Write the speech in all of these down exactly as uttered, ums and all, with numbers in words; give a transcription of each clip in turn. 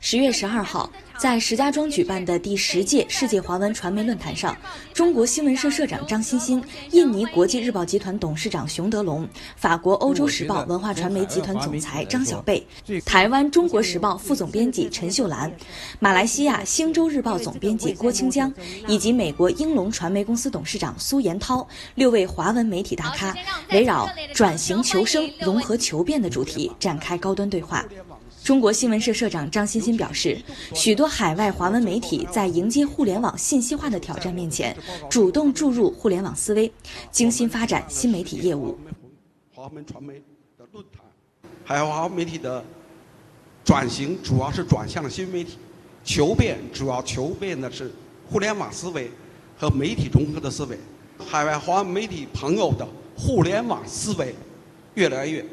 十月十二号，在石家庄举办的第十届世界华文传媒论坛上，中国新闻社社长张欣欣、印尼国际日报集团董事长熊德龙、法国欧洲时报文化传媒集团总裁张小贝、台湾中国时报副总编辑陈秀兰、马来西亚星洲日报总编辑郭清江以及美国英龙传媒公司董事长苏延涛六位华文媒体大咖，围绕转型求生、融合求变的主题展开高端对话。中国新闻社社长张欣欣表示，许多海外华文媒体在迎接互联网信息化的挑战面前，主动注入互联网思维，精心发展新媒体业务。 华文传媒的论坛，海外华文媒体的转型主要是转向了新媒体，求变主要求变的是互联网思维和媒体融合的思维。海外华文媒体朋友的互联网思维越来越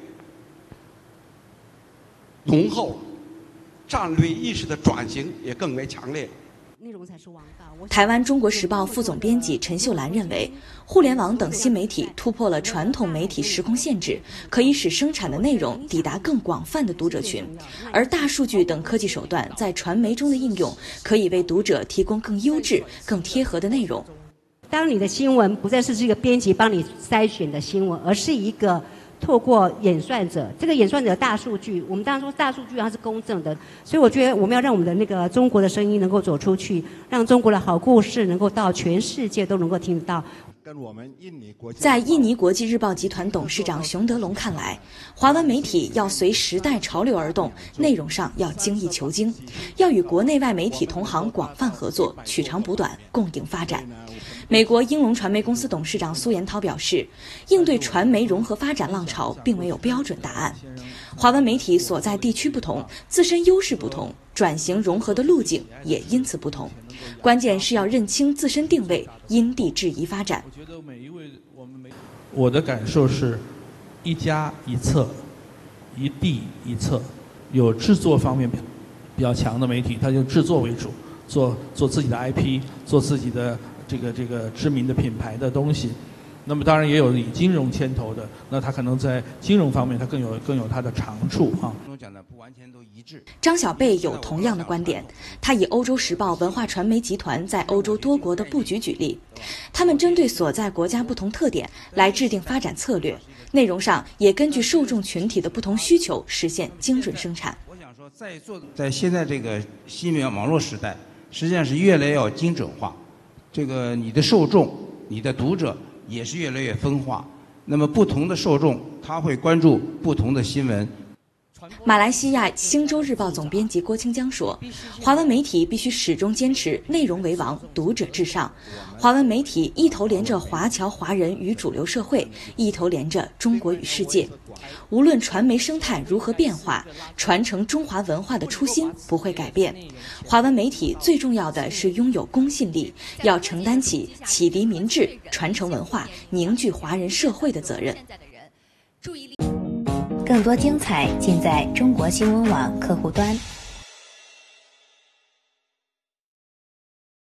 浓厚，战略意识的转型也更为强烈。 台湾中国时报副总编辑陈秀兰认为，互联网等新媒体突破了传统媒体时空限制，可以使生产的内容抵达更广泛的读者群，而大数据等科技手段在传媒中的应用，可以为读者提供更优质、更贴合的内容。 当你的新闻不再是这个编辑帮你筛选的新闻，而是一个透过演算者，这个演算者的大数据，我们当然说大数据它是公正的，所以我觉得我们要让我们的那个中国的声音能够走出去，让中国的好故事能够到全世界都能够听得到。 在印尼国际日报集团董事长熊德龙看来，华文媒体要随时代潮流而动，内容上要精益求精，要与国内外媒体同行广泛合作，取长补短，共赢发展。美国英龙传媒公司董事长苏延涛表示，应对传媒融合发展浪潮并没有标准答案，华文媒体所在地区不同，自身优势不同，转型融合的路径也因此不同，关键是要认清自身定位，因地制宜发展。 我觉得每一位我们每我的感受是，一家一策，一地一策。有制作方面比较强的媒体，它就制作为主，做做自己的 I P， 做自己的这个这个知名的品牌的东西。那么当然也有以金融牵头的，那他可能在金融方面他更有更有他的长处啊。 张小贝有同样的观点，他以欧洲时报文化传媒集团在欧洲多国的布局举例，他们针对所在国家不同特点来制定发展策略，内容上也根据受众群体的不同需求实现精准生产。 我想说，在座在现在这个新闻网络时代，实际上是越来越要精准化，这个你的受众、你的读者也是越来越分化。那么不同的受众，他会关注不同的新闻。 马来西亚星洲日报总编辑郭清江说，华文媒体必须始终坚持内容为王，读者至上。华文媒体一头连着华侨华人与主流社会，一头连着中国与世界。无论传媒生态如何变化，传承中华文化的初心不会改变。华文媒体最重要的是拥有公信力，要承担起启迪民智、传承文化、凝聚华人社会的责任。 更多精彩尽在中国新闻网客户端。